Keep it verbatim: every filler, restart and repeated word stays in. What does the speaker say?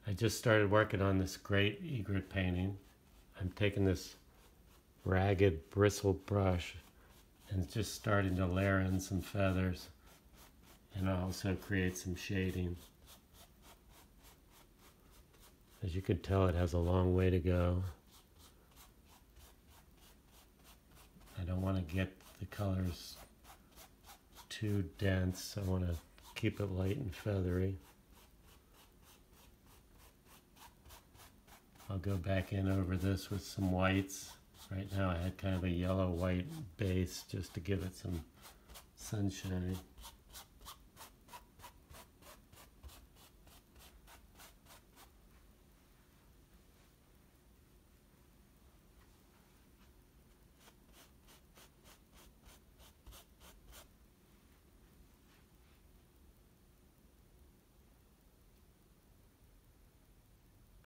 I just started working on this Great Egret painting. I'm taking this ragged bristle brush and just starting to layer in some feathers and also create some shading. As you can tell, it has a long way to go. I don't want to get the colors too dense. I want to keep it light and feathery. I'll go back in over this with some whites. Right now I had kind of a yellow-white base just to give it some sunshine.